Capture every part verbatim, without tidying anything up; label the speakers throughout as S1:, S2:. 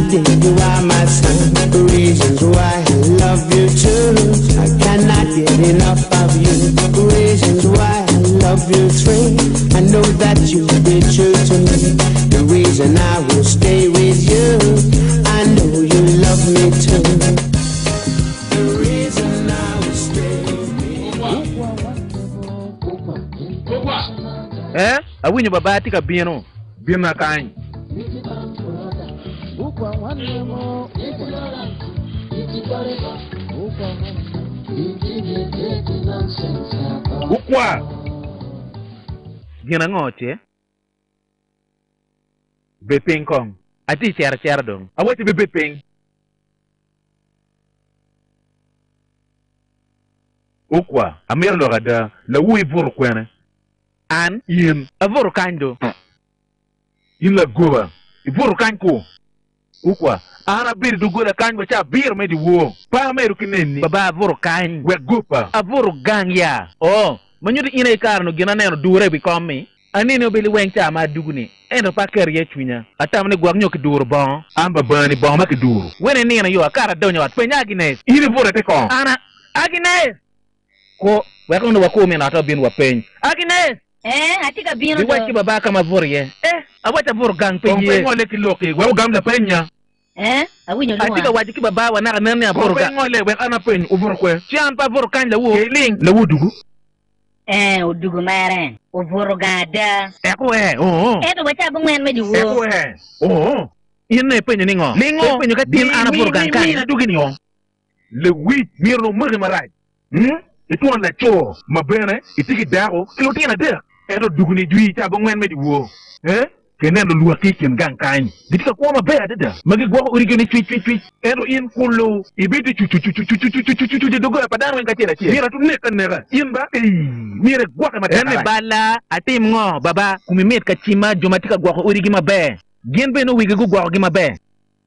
S1: think you are my son. The reasons why I love you too. I cannot get enough of you. The reasons why I love you three. I know that you'll be true to me. The reason I will stay with you. I know you love me too. The reason I will stay with you.
S2: Eh? Awinyo babati ka bieno. Bieno kain. Ukwa. Gina ngoche. Beping kong. Ati cer-cer dong. Awati beping. Ukwa. Amir lo kada la wui buru kwene. An yin avuru kando. Yin la goba. Iburu kanko. Ukwa. Ana bir du gola kanko cha bir me di wo. Pa me ru kineni. Baba avuru kan. We gopa. Avuru gang ya. Oh, manyudi ina karno gina neno dure bi komi. Anini obili wengcha ma duguni. Endo pa kerye chwinya. Atamne gwag nyoki duru bon. Amba bani bon ma ki duru. Wene nina yo akara donya wat penya Agnes. Ini vure te kon. Ana Agnes. Ko weko ndo wakumi na ato bin wa peny. Agnes.
S3: Eh, atika bino do.
S2: Biwa ki baba kama vuri ye. Eh, awata vuru gang penye. Pengo le kiloki, wa ugam la penya.
S3: Eh, awinyo luwa.
S2: Atika waji ki baba wa naka nani ya vuru gang. Pengo le wek ana peny uvuru kwe. Chian pa vuru kan la wu. Keling. La wu dugu.
S3: Eh, udugu maren. Uvuru gada.
S2: Eko eh, oo.
S3: Eh, to wacha bungwen me di wo.
S2: Eko eh. Oo. Ine penye ningo. Ningo. Penye ka tin ana vuru gang kan. Mi na dugi ningo. Le wit mirno magi marai. Hmm? Itu on la cho. Mabene, itiki daro. Kilo tina der. Edo duguni jui cha bongwen me di wo. Eh? Kenen lo luwa kikin gang kain. Ditika kwa mabea dada. Magi gwa origini chui chui chui. Edo in kulo. Ibiti chu chu chu chu chu chu chu chu chu chu chu dogo ya padano en kachira chie. Mira tu neka nera. In ba. Mira gwa kama dada. Ene bala. Ati mngo baba. Kumimit kachima jumatika gwa origi mabea. Gien beno wigi gu gwa origi mabea.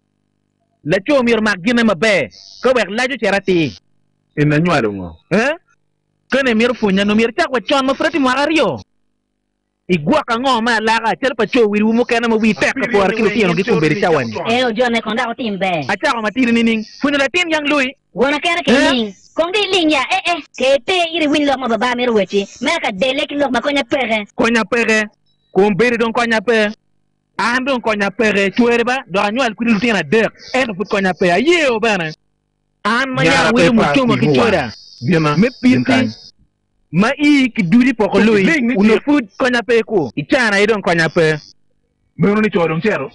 S2: La cho mir mak gine mabea. Kawek laju cherati. Ina nyualo ngo. Eh? Kene mir punya no mir chakwa chon ma frati mo ario. Igwa ka ngo ma laga chel pa cho wiru mo kana mo wi tek ka por kilo tieno gi kumberi chawan.
S3: Eh o jone konda o timbe.
S2: Acha ko matiri nining. Funo la tin yang lui.
S3: Wona kana kening. Kongi linya eh eh kete iri win lo ma baba mir wechi. Meka dele ki lo ma konya pere. Konya pere. Kumberi don konya pere. Ando konya pere chuerba do anwal kuri tiena dek. Eh no fut konya pere. Ye o bana. An ma ya wiru mo chuma ki chuera. Biema. Me pinti. Ma i ki duri poko lui. Uno food konya pe ko. Ichana idon konya pe. Meron ni chodong chero.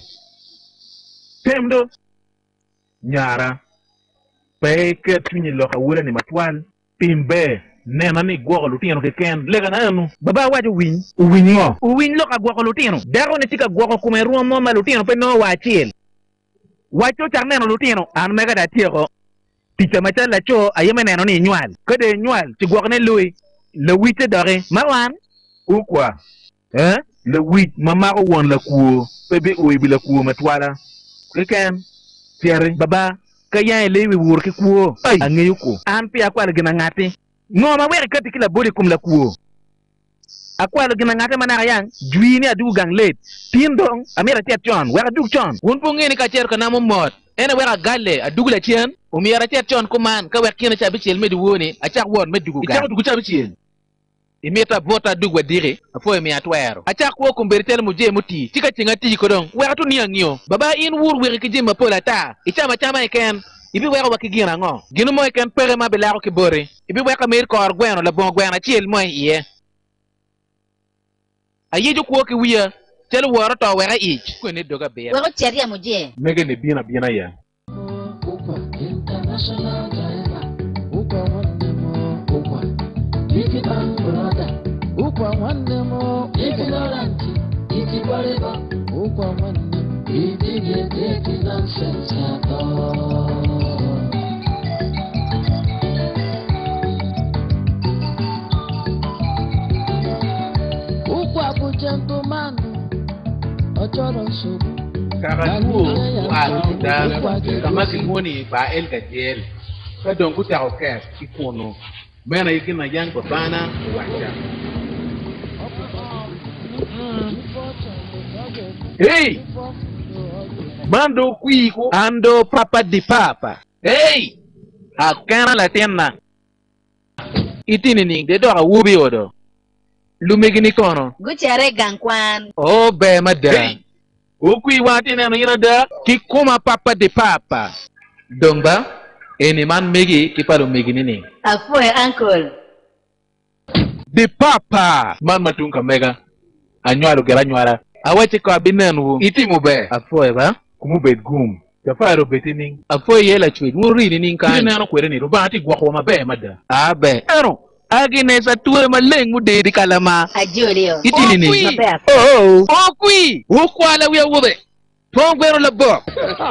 S3: Temdo. Nyara. Pe ke twinyi loka wura ni matwal. Pimbe. Nena ni gwa lutino ke ken. Lega na anu. Baba wajo win. Uwin ngo. Uwin loka gwa lutino. Daro ni tika gwa kumeruo mo ma lutino pe no wachil. Wacho charneno lutino. An mega da tieko. Tita macha la cho ayeme neno ni nyual. Kede nyual ti gwakne lui. Le wite dore. Marwan. Ou quoi? Hein? Le wit mama o won la kuo. Bebe o ibi la kuo matwala. Keken. Tiare. Baba. Kaya lewi wur ki kuo. Ay. Angeyuko. An pi akwa le gina ngati. No ma were kati kila bodi kum la kuo. Akwa le gina ngati manara yang. Juini adu gang late. Tindong. Amira tiat chon. Wera duk chon. Wunpo ngeni ka cher ka namo mot. Ene wera galle adu la chien. Umiara tiat chon kuman. Ka wek kina chabi chiel medi woni. Achak won medugu gang. Ichak dugu chabi chiel. Imeta vota dugwa dire afo emi atwero acha ko kumberitel muje muti tika tinga ti ko don wera tu niangio baba in wur weri ki jema pola ta ichama chama ken ibi wera wakigira ngo ginu mo ken pere ma belaro ki bore ibi weka mer ko argweno la bon gwena chiel mo iye ayeju ko ki wiya tel wora to wera ich ko ne doga be wera cheria muje
S2: mege ne bina bina ya
S4: international driver uko wande mo uko Iki bang brother, ukwa wande mo ignorant, iki forever, ukwa wande, iki get take nonsense at all. Ukwa bu gentleman, ochoro so.
S2: Karalu, wa kama kimoni ba el gajel, kadon kuta okas ikono. Mena yikina yang babana wacha. Hey! Mando Quico.
S5: Ando papa di papa.
S2: Hey!
S5: Akana la tienna. Itini ning de do a wubi odo. Lumegini kono.
S3: Guchere gankwan.
S5: Oh be madda.
S2: Hey! Okui wati neno ina da.
S5: Ki kuma papa di papa. Dongba, eni man megi ki palo megini ning.
S3: Afoe uncle.
S5: Di papa.
S2: Man matunka mega. Anywalo gera nywara.
S5: Awache ko abinenu.
S2: Iti mo be.
S5: Afoe ba?
S2: Kumu bet gum. Jafaro betining.
S5: Afoe yela chwe. Muri ni ning kan.
S2: Kini nano kwere ni roba ati gwa kwa mabe madda.
S5: Abe. Ero. Aginesa tuwe malengu de di kalama.
S3: Ajolio.
S5: Itini ning. Oh. Okwi. Ukwala wiya wube. Pongwero la bo.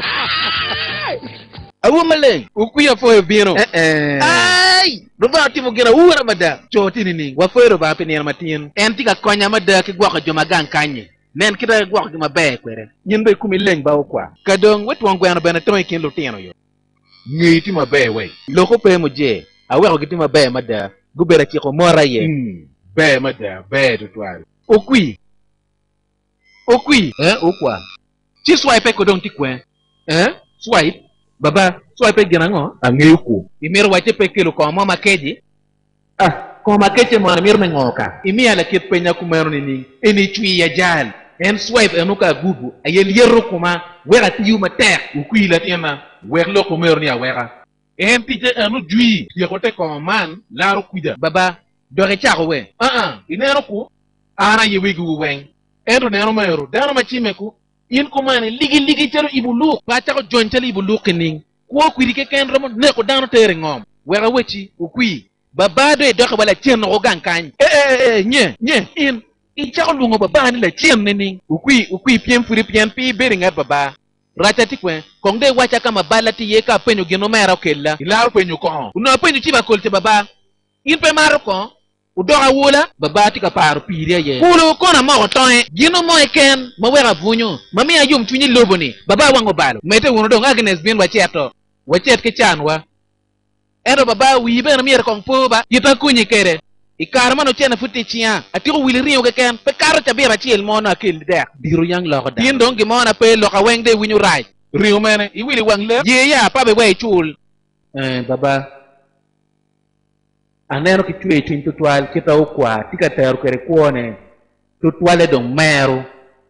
S5: Awu maleng. Ukwi afoe bino.
S2: Eh eh.
S5: Ay. Roba ati mo gina uwara mada. Chotini ning. Wafoe roba api ni matin. Enti ka konya mada ki gwa ka joma gang kanye. Nen kita gwa ka joma be kwere.
S2: Nyimbe kumi leng ba ukwa.
S5: Kadong wet wong gwano bena toy kin lutino yo.
S2: Ngiti mabe we.
S5: Loko pe mo je. Awe ko gitima be mada. Gubera ki ko mora ye.
S2: Hmm. Be madda. Be tutwari.
S5: Okwi. Okwi. Eh okwa. Chi swipe ko dong tikwen. Eh? Swipe. Baba, swipe gina ngo.
S2: Angeko.
S5: Imir wache pe kilo ko mama keji.
S2: Ah.
S5: Ko makeche mo na mir me ngoka. Imi ala kit penya kumero ni ni. Eni chui ya jal. En swipe enuka gubu. Ayel yerro kuma. Wera tiyu ma ter.
S2: Ukui la tiena. Werlo kumero ni awera. En tite anu jui. Yakote ko man. Laro kuida.
S5: Baba, dore chako we.
S2: Ah ah. Inero ku. Ara yewigu weng. Endo nero mayro. Dano machimeku. In kumane ligi ligi chero ibuluk.
S5: Pacha ko jonchali ibuluk ning. Kuo kwiri ke ken romo ne ko dano tere ngom. Wera wechi ukui. Baba do e doka bala chien no gang kan. Eh eh eh nye nye in. I chako lungo baba ni la chien ning. Ukui ukui pien furi pien pi beringa baba. Racha tikwe kongde wacha kama bala ti yeka penyo gino mera okella.
S2: Ilaro penyo ko.
S5: Uno penyo chiba kolte baba. In pe maro ko. Udora wula baba tika paru piria ye. Kulu kona mo toy. Gino mo eken mo wera bunyo. Mami ayum twinyi loboni. Baba wango balo. Mete wono dong Agnes bin wacheto. Wachet ke chanwa. Ero baba wibe na mier kong po ba. Yita kunyi kere. Ikarma no chena futi chia. Atiko wili riyo ke ken. Pe karo chabira chiel mo na kil dek. Biru yang lo da. Tin dong ki mo na pe lo ka weng de winyu rai.
S2: Riyo mene. Iwili wang le.
S5: Ye ya pa be wey chul. Eh baba. Anero ki chwe chin tutwal kita ukwa. Tika teru kere kuone. Tutwale dong meru.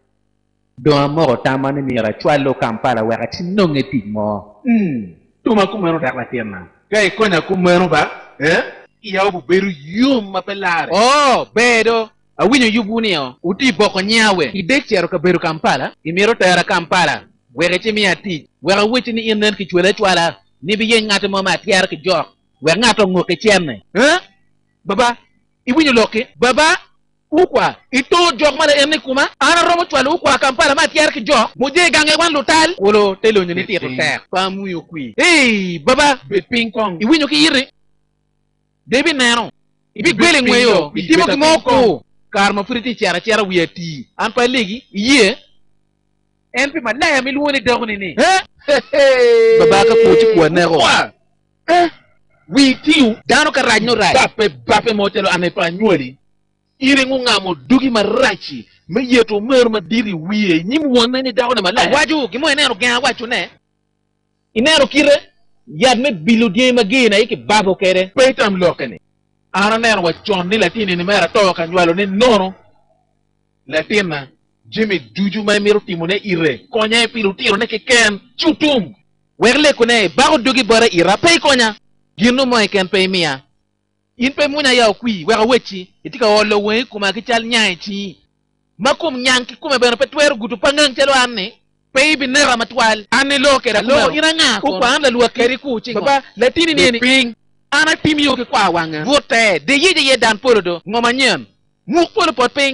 S5: Dong amoro tamane mira. Chwalo Kampala weka chinonge tig mo.
S2: Hmm. Tuma kumero dak la tiena. Kay konya kumero ba? Eh? Iya bu beru yum mapelare.
S5: Oh, bedo. Awinyo yubuni yo. Uti boko nyawe. Ide chero ka beru Kampala. Imiro tera Kampala. Wega chimi ati. Wega wichi ni inden ki chwele chwala. Ni biye ngate mama tiara ki jok. Wega ngato ngoke chenne. Eh? Baba, iwinyo loke. Baba, ukwa. Ito jok mala enne kuma. Ana romo chwala ukwa Kampala ma tiara ki jok. Muje gange wan lutal. Wolo telo nyoni tiro ter. Pamu yo kui. Hey, baba.
S2: Bet ping pong.
S5: Iwinyo ki iri. Debi nero. Ibi gwele ngweyo. Itimo ki moko. Karma friti chara chara wiyati. Anpa legi. Iye. Enpi malaya miluone dogni ni. Eh? Baba ka pochi kwa nero.
S2: Eh? Witiu.
S5: Dano ka raj no raj.
S2: Bape bape motelo ane pa nyoli. Iri ngunga mo dugi marachi. Me yeto mer ma diri wiye. Nyimu wana ni dogni malaya.
S5: Waju. Gimo enero gena wachu ne. Inero kire. Yad me bilu die magina iki babo kere.
S2: Peitam lokene. Ana nero wa chon ni latini ni mera toyo kanywalo ni nono. Latina. Jimmy juju mai miro timone ire. Konya e pilu tiro ne ken chutum.
S5: Werle kone baro dugi bora ira pei konya. Gino mo ken pei mia. In pe munya ya okwi wera wechi. Itika wolo we kuma kichal nyai chi. Makum nyanki kuma bero petwero gutu pangang chelo anne. Pei bi nera matwal. Ane lo kera lo ina nga. Ukwa anda luwa keri kuchi. Baba latini nini. Ping. Ana timi yo ke kwa wanga. Vote de ye de ye dan porodo. Ngoma nyen. Muk polo pot ping.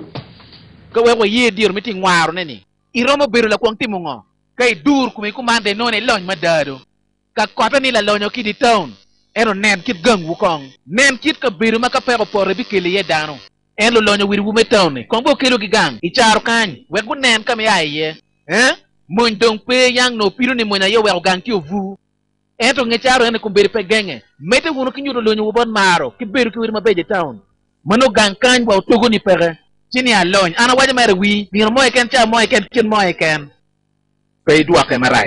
S5: Ka wewe ye dir miti ngwaro neni. Iromo beru la kwang timu ngo. Kay dur kumi kumande none lony madado. Ka kota ni la lonyo kidi town. Ero nen kit gang wukong. Nen kit ka beru maka pero pore bi kele ye dano. En lo lonyo wiri wume town ni. Kong bo kelo ki gang. Icharo kany. Wegu nen kame aye. Eh? Mon dong pe yang no piru ni monya yo wego gang ki ovu. Ento ngecharo ene kumberi pe genge. Mete wuno kinyuro lonyo wubon maro. Ki beru ki wiri mabeje town. Mano gang kany wa utogo ni pere. Chini alone. Ana waje mere wi. Bingir mo eken cha mo eken kin mo eken.
S2: pe dua ke marai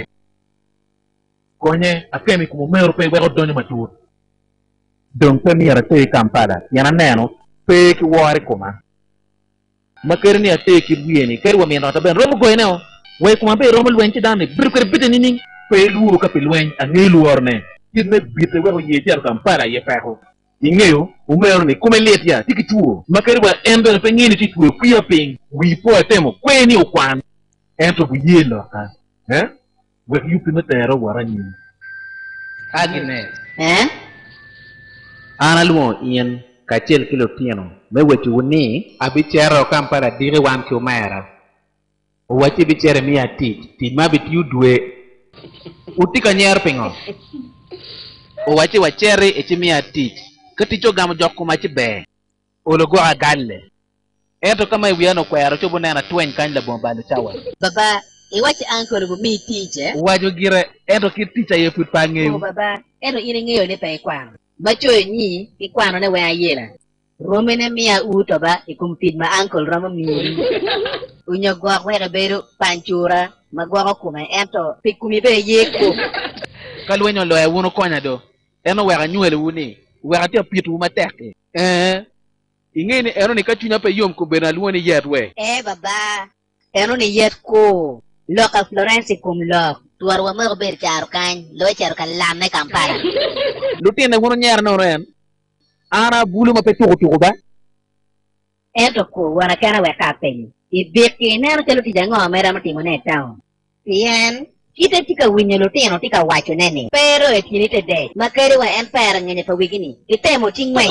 S2: konye akemi como mero pe wero donyo matur don pe mi ara te Kampala yana neno pe ki wore kuma makerni ate ki bieni ker wa mi no ta ben romo go eneo we kuma be romo lwen ti dane bir ker biteni ni pe luru ka pe lwen angi luorne kidne bite wero ye ti Kampala ye peko ingeyo umero ni kuma letia tiki tuo maker wa endo pe ngini ti tuo kuya ping wi po atemo kweni okwan ento bu yelo ka eh we yupi metero waranyi
S5: Agnes
S3: Eh?
S5: ana luo ien kachel kilo tieno me wetu wuni abichero Kampala dire wan kiomera wachi bichere mi ati ti ma bitiu dwe utika nyer pingo o wachi wachere echi mi ati katicho gam jokku ma ci be ologo agalle eto kama wiano kwero chobo nena twen kan la bomba le chawa
S3: Baba, iwachi uncle bu mi teacher.
S5: wajo gire eto ki teacher ye put
S3: Oh
S5: pange
S3: baba, ero iri ngeyo ni pe kwano. Bacho nyi ki kwano ne we ayela. Rome ne mia uto ba ikumpid ma uncle ramo mi. Unyo gwa kwere beru panchura magwa kuma ento pikumi be yeko.
S5: kalwenyo lo e wono konya do eno wera nyuele wuni wera te pitu ma teke eh ingeni eno ni kachunya pe yom ko bena luoni yetwe
S3: Eh baba, ero ni yet ko. Loka Florence kum lok. Tuar wa mo ber char kan, lo char kan lam ne Kampala.
S5: lutine wono nyer no ren ana bulu ma pe tuko tuko ba
S3: Ento ko wana kana we kapeng. Ibeki nero chalo tijango mera matimo ne town. Yan, kita tika winyo lutino tika wacho nene. Pero etini te de. Makere wa empire ngene pa wigini. Itemo chingwai.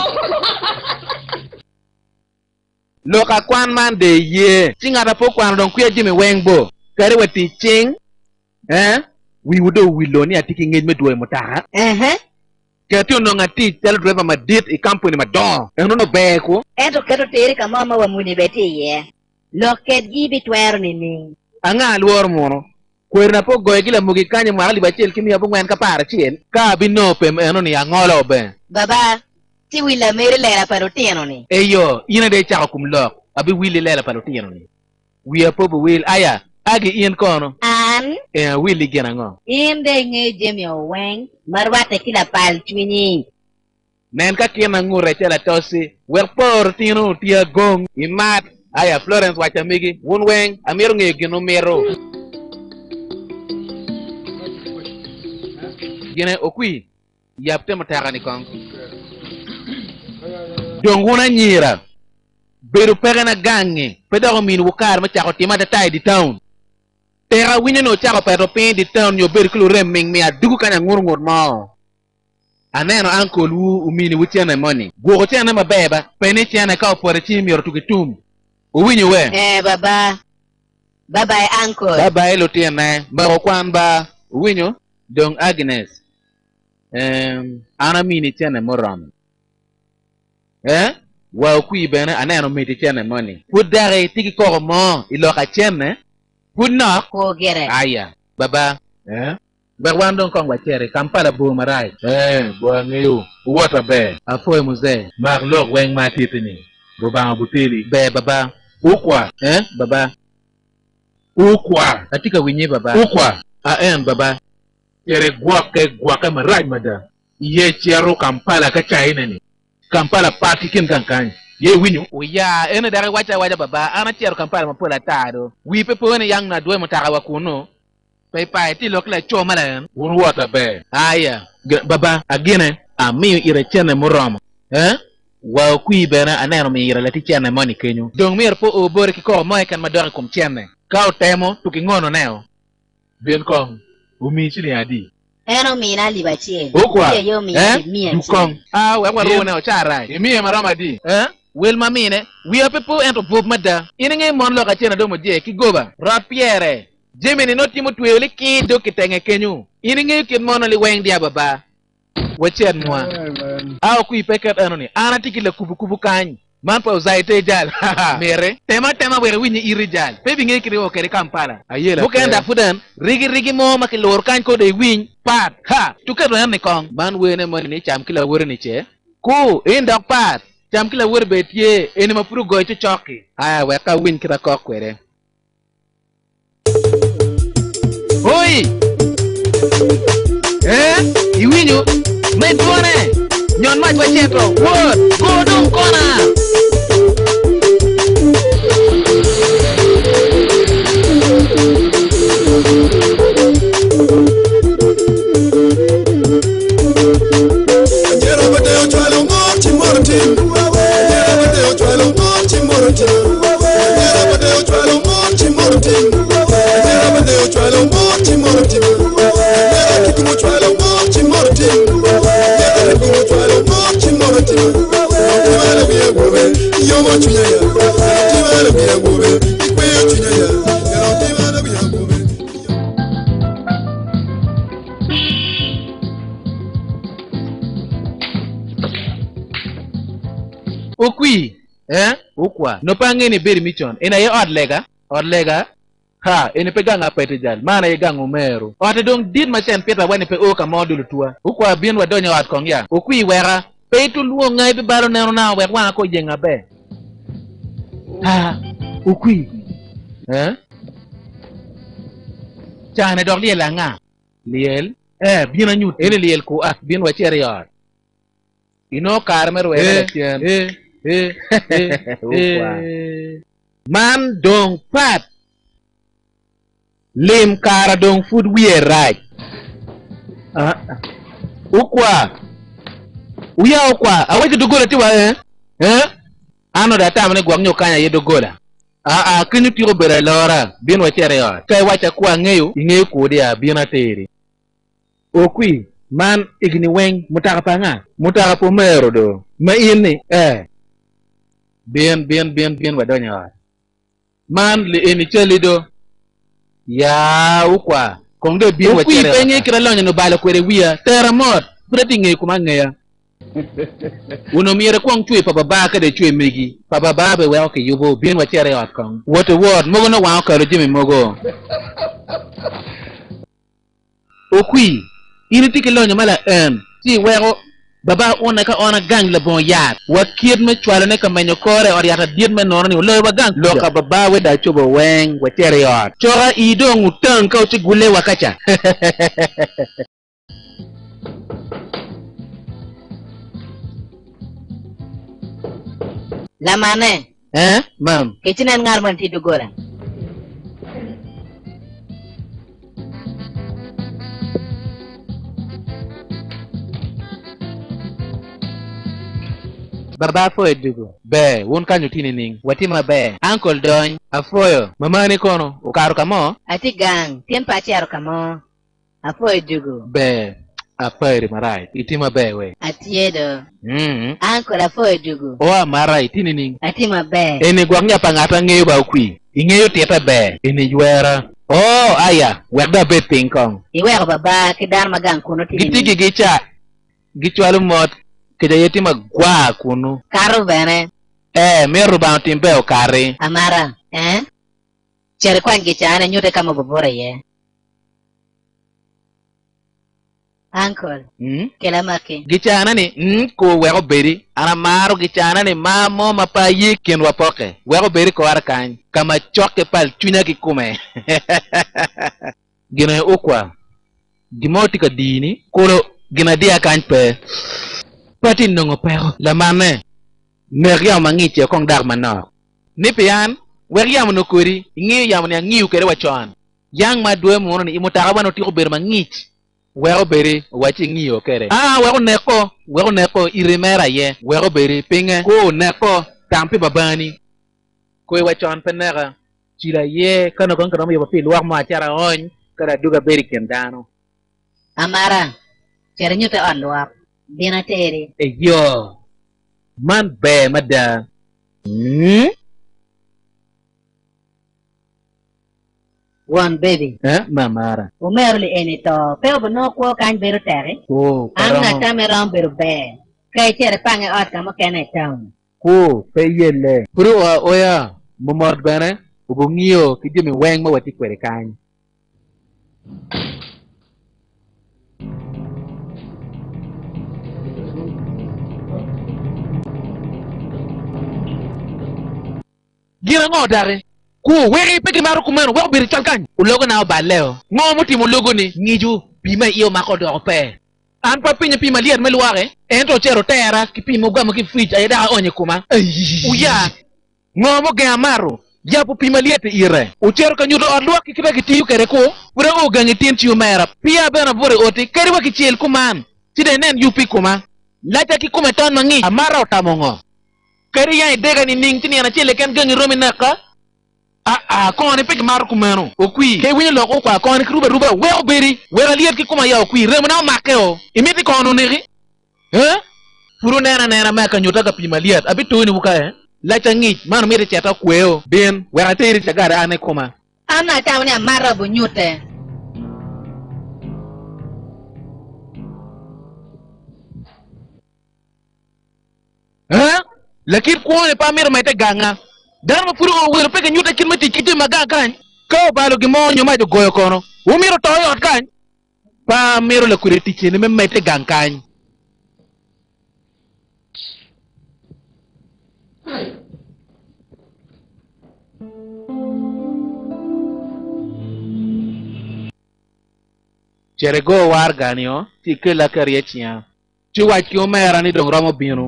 S5: loka kwan man de ye tinga da po kwan don kuya jimi wengbo kare wati ching eh wi wudo wilo ni atiki ngej medwe mutaha
S3: Eh
S5: kati no ngati tel driver ma dit i company ma don eno no beko
S3: Ento keto teri ka mama wa muni beti ye. Loket gibi twero ni ning.
S5: anga luor mono kwerna po goye gila mugi kanye mwali bachel kimi abu ngwen ka para chien ka binope eno ni angolo be
S3: Baba, ti wila mere lera parotino ni.
S5: eyo ina de chako kum lok abi wili lela palotino ni wi apo bu wil aya agi ien kono
S3: An,
S5: e wili gena ngo
S3: inde nge jemi o weng. Marwate kila pal chwini.
S5: nen ka kina ngure chela tosi wer por tino tia gong imat aya Florence wacha migi wun weng amiro nge gino mero gene okui yapte mataka ni kong donguna nyira beru pegana gange pedago min wukar ma chako tima da tai di town tera winyo no chako pero pin di town yo beru kilo remming mi adugu kanya ngur ngur mo aneno uncle wu umini wutiana money gogo tiana mabeba pene tiana ka opore chimi yor tukitum uwinyo we
S3: Eh baba. Bye bye uncle.
S5: baba elo tiana baro kwan ba uwinyo dong Agnes em ana mini tiana moram eh wa ku bene aneno meti tiana money pudare tiki ko mo iloka tiana pudna
S3: Ko gere.
S5: aya baba
S2: eh
S5: berwando kong wachere Kampala bo marai
S2: eh bo ngeyo wata be
S5: afoy muze
S2: mar lok weng ma titini bo ba buteli
S5: be baba
S2: ukwa
S5: eh baba
S2: ukwa
S5: atika winyi baba
S2: ukwa
S5: a en baba
S2: yere gwake gwake maraj mada ye chiaro Kampala ka China ni Kampala party kin kankan ye winyo
S5: uya ene dare wacha wacha baba ana tiaro Kampala mapola taro wi pepo ne yang na dwe mutaka wa kuno pai pai ti lokla choma la
S2: won wata be
S5: aya baba agene ami ire chene muromo eh wa ku bena aneno mi ire lati chene moni kenyu dong mir po obore ki ko mo kan madore kum chene ka temo tuki ngono neo
S2: bien kong umi chini adi
S3: Eno mina libachi.
S2: Ukwa
S3: Yo mi
S5: eh
S3: mi.
S5: dukong ah we waro ne o chara
S2: imi e marama di
S5: eh wel mamine wi pepo ento bob mada ine nge mon lo ka chene do mo je ki goba rapiere Jimmy no timo tweli ki do kitenge kenyu ine nge ki mono li weng dia baba wachen mwa aw ku ipeket anoni ana tikile kubu kubu kany man pa zaite jal mere tema tema were winyi iri jal pe bi nge kiri o kere Kampala
S2: ayela
S5: bukenda fudan rigi rigi mo makilor kany ko de winy pat ha tukedo yan ni kong man wene mo ni cham kila wore ni che ku indok pat cham kila wore betie ene mapuru goy to choki aya we ka winy kira kok kwere Okui. Eh? Iwinyo? May tuane. Nyon maj wa chetro. Word. Go dong kona. Okui, eh? Okwa. No pange ni beri michon. Ena ye odd lega? Odd lega? Ha, ene pe ganga pete jal. Mana ye gang umero. Ote dong did ma chen peta wani pe oka modulu tua. Okwa bien wa donya wat kong ya. Okui wera. Pe tu luo ngai pe baro nero na wek wanga ko jenga be. Ha, okui. Eh? Chane dog liel la nga. Liel? Eh, bien anyut. Ene liel ko ak bien wa chere yard. Ino karmer we eh, eh, eh, eh, eh. Man dong pat. Lim kara dong food we right. Ah, ukwa. Uya ukwa. Aweke dogola tiwa eh? Eh? Ano da tamane gwang nyokanya ye dogola. Ah ah, kini tiro bere lora. Bien wa chere yo. Kai wacha kwa ngeyo, ingeyo kodi ya bien ateri. Okwi. Man igni weng mutaka pa nga. Mutaka po mero do. Ma ini eh. Bien bien bien bien wadonya wa. Man li ini cheli do. Ya ukwa. Kongde bien wa chere. Okwi penye kira lonya no bala kwere wia. Tera mot. Preti nge kumanga ya. Uno mire kwang chui papa ba ka de chui migi. Papa ba be wa ke yubo bien wa chere wa kong. What a word. Mogo no wa ka ro jimi mogo. Okwi. Ini tiki lonya mala en si wero baba ona ka ona gang le bon yat wa kiet me chwala ne ka menyo kore or yata diet me nono ni lo wa gang lo ka baba we da chobo weng wa tere yot chora ido ngutang ka uti gule wakacha
S3: La mane
S5: eh mam
S3: kecinan ngarman ti dogora
S5: Baba foyo dugo. Be, won kanyo tini ning. Watima be. Uncle Doñ. Afoyo. Mama ni kono. Ukaru kamo?
S3: Ati gang. Tien pachi aru kamo. Afoyo dugo.
S5: Be. Apayri marai. Itima be we.
S3: Ati yedo.
S5: Mm.
S3: Uncle afoyo dugo.
S5: Oa marai tini ning.
S3: Atima be.
S5: Eni gwang nya pangata ngeyo ba ukwi. Ingeyo tieta be. Eni yuera. Oh, aya. Wekda bet pingkong.
S3: Iweko baba kidar magang kuno tini.
S5: Gitigi gicha. Gichwalu mot. Keja yeti magwa kunu.
S3: Karu bene.
S5: Eh, meru bang timpe o kari.
S3: Amara, eh? Chere kwan gichane nyute kama bobore ye. Uncle.
S5: Hmm?
S3: Kela maki.
S5: Gichana ni, hmm, ko weko beri. Ana maru gichana ni mamo mapa yi kinwa poke. Weko beri ko arakan. Kama choke pal chunya kikume. Gina ukwa. Gimoti ka dini. Kolo gina dia kanpe. Pati nongo pero la mane meria mangiche kong dar manok ni pian weria mono kuri ngi ya mono ngi ukere wachon yang madwe mono ni imutaka bano tiko ber mangich wero bere wachi ngi okere ah wero neko wero neko irimera ye wero bere pinge ko neko tampi babani ko wachon penera chira ye kana kon kana yo pil war ma chara on kada duga beri kendano
S3: Amara chere nyute on luar Bina teri.
S5: Eh yo, man be mada. Hmm?
S3: One baby.
S5: Eh, mamara.
S3: Umerli eni to. Pero bono ko kan beru teri.
S5: Oh,
S3: ang na kameram beru be. Kay chere pange ot kamo kene town.
S5: Oh, pe yele. Puru o oya, momor bene. Ubungio kijimi weng mo wati kwere kan. Gira ngo dare. ku weri peki maru kumeno wa biri chalkan ulogo na baleo ngo muti mu logo ni ngiju pima iyo mako do pe an pa pinya pima liat meluare ento chero tera ki pima gamo ki fridge ay da onye kuma uya ngo mo ga maru ya pu pima liat ire u chero ka nyudo odlo ki kibeki tiu kere ko pura o gangi tin tiu mera pia bena bore oti kere wa ki chel kuman tide nen yupi kuma lata ki kuma tan mangi amara otamongo kere ya dega ni ning tini ana chele ken gangi romi naka ah ah ko ni pek mar ku meno o kui ke winyo lo ko kwa ko ni kruba ruba we oberi we aliet ki kuma ya o kui rem na makeo imiti ko no neri eh puru nena nena maka nyota ka pima liat abi to ni buka eh la tangi man mi chata kweo ben we ateri chagara ane kuma
S3: ana ta woni amara bu nyute
S5: eh lakir ko ne pa mir mai te ganga Darma puru o wero peke nyuta kirmati kiti maga kan ko balo gi mo nyoma de goyo kono o miro to yo kan pa miro le kureti chene me mete gankan chere go war ganio ti ke la kariechia ti wa ki o mera ni dong romo binu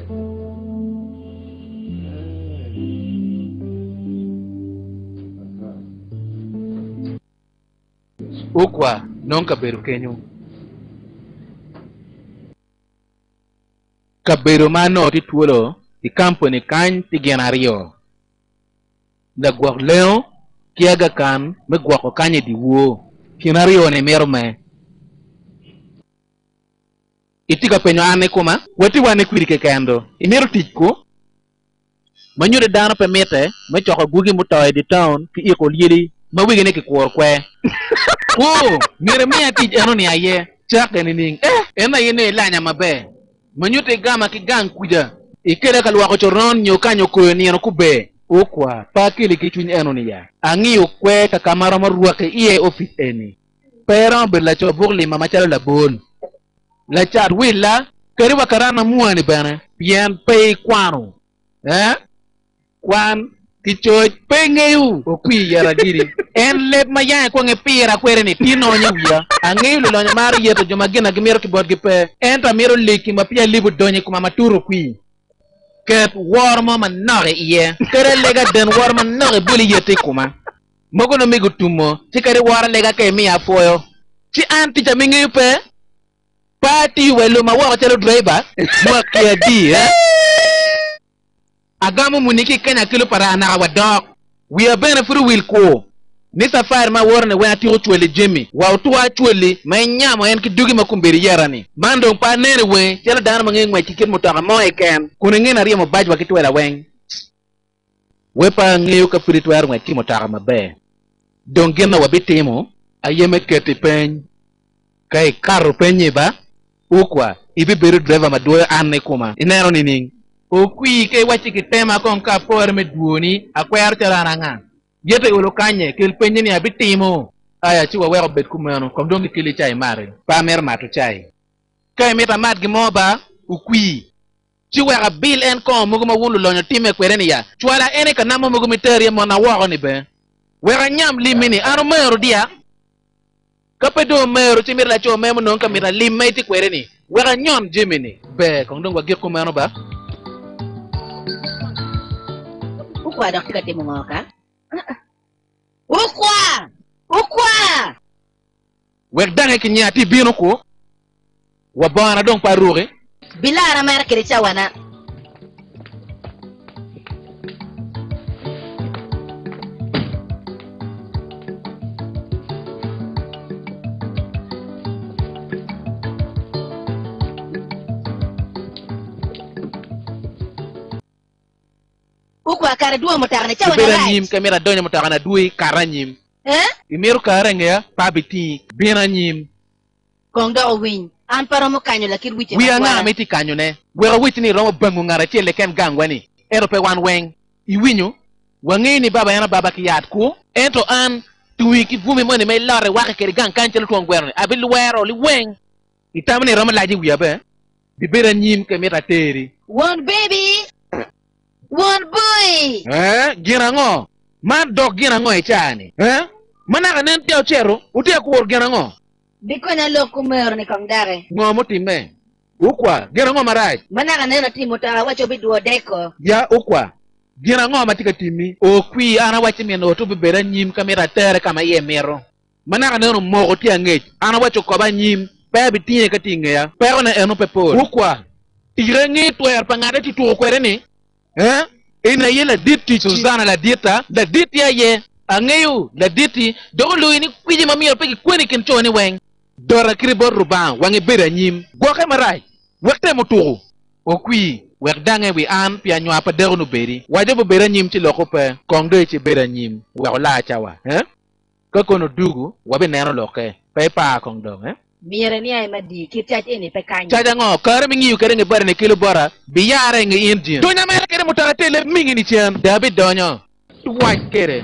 S5: Ukwa non kaberu kenyo kaberu mano ti tuolo ti company kan ti genario da gwak leo kiaga kan me gwako kanye di wo kinario ne merme itika penyo ane kuma wati wane kwirike kendo imero tiko manyure dano pe mete me choko gugi mutoy di town ki iko lieli ma wigi ne ki kwor kwe oh mere mia ti eno ni aye chaka ni ning eh ena yene lanya mabe manyute gama ki gang kuja ikere kalwa ko choron nyo kanyo ko ni eno kube okwa pa kile ki chun eno ni ya angi okwe ka kamara marua ke iye office eni pero be la choburli mama chalo la bon la chat willa kere wa karana muani bana bien pay kwano eh kwan ti choj pengeyu okwi yara diri en lep maya ko nge pira kwere ni tino nya wiya angeyu lo nya mari yeto joma gena gimero ki bod gi pe enta mero leki ma pia libu donye kuma maturo kwi ket warma man nare iye kere lega den warma nare buli yete kuma mogo no migu tumo ti kere wara lega ke mi afoyo ti anti jaminge pe pati welo ma wara telo driver mo kia di eh agamu muniki kenya kilo para na wa dog we are been for will ko ni safari ma worne wa ti chwele jemi wa tuwa chwele ma nyamo en ki dugi makumberi yarani mando pa nene we tela dana ma ngwe ki kin mutaka mo eken kuno ngena riya mo bajwa ki twela wen we pa ngeyo ka firi twar ngwe ki mutaka mabe don gena wa bitemo ayeme kete pen kai karo penye ba ukwa ibi beru driver ma do anne kuma inero ni ning okwi ke wachi kitema kon ka por me duoni akwer terana nga yete ulo kanye kel penye ni abitimo aya chiwa wero bet kumano kom dongi kili chai mare pa mer matu chai kay meta mat gi moba ukwi chiwa bil en kon mugo ma wulu lonyo time kwereni ya chwala ene ka namo mugo miteri mo na wo ni be wera nyam limini anu mero dia kapedo mero chimir la cho memo non kamira limiti kwereni wera nyon jimini be kon dongo gir kumano ba
S3: Ukwa dak tika timo ngoka. Ukwa! Ukwa!
S5: Wek dange ki nyati bino ko. Wa bana don pa roge.
S3: Bilara mara kiri chawana. Ukwa kare dua motarane chawana right.
S5: Bera nyim kamera donya motarana dui karanyim.
S3: Eh?
S5: Imiru karenge ya pabiti bina nyim.
S3: Kongda owin. An para mo kanyo la kir wiche.
S5: Wi anga meti kanyo ne. Wera wichi ni romo bangu ngara chele ken gangwani. Ero pe wan weng. Iwinyo. Wangeni baba yana baba ki yat ko. Ento an tuwi ki vumi mone me lare waka keri gang kanchelo tuan gwerne. Abil wero li weng. Itamani romo laji wiyabe. Bibera nyim kamera teri.
S3: One baby. One boy.
S5: Eh, gira ngo. Man dog gina ngo e chani. Eh? Mana ka nen tiao chero, utia kuor gina ngo.
S3: Biko na lo kumero ni kong dare.
S5: Ngo mo time. Ukwa, gina ngo marai.
S3: Mana ka nen timo ta wacho bi duo deko.
S5: Ya ukwa. Gina ngo matika timi. O kwi ana wachi mi no to bebera nyim kamera tere kama ye mero. Mana ka nen mo ko tia ngej. Ana wacho ko ba nyim, pa bi tinye ka tinge ya. Pa na eno pepo. Ukwa. Ire ngi twer pangade ti to kwere ni. Eh? Ina ye la diti Susana la dita, la diti ya ye. Angeyu la diti do lu ini kwiji mamio peki kweni kincho ni weng. Dora kribo ruban wangi bera nyim. Gwa ke marai. Wakte mo turu. O kwi wek dange wi an pia nywa pa deru no beri. Waje bo bera nyim ti loko pe kongde ti bera nyim. Wa la chawa, eh? Ka kono dugu wabe nero loke. Pe pa kongdo, eh?
S3: Mire ni ay madi kitach ini pe kanya.
S5: Chaja ngo kare mi ngiu kare ngi bare ne kilo bora biyare ngi Indian. Donya mera kare mutara tele mingi ni chen. David donyo. Tuwa kere.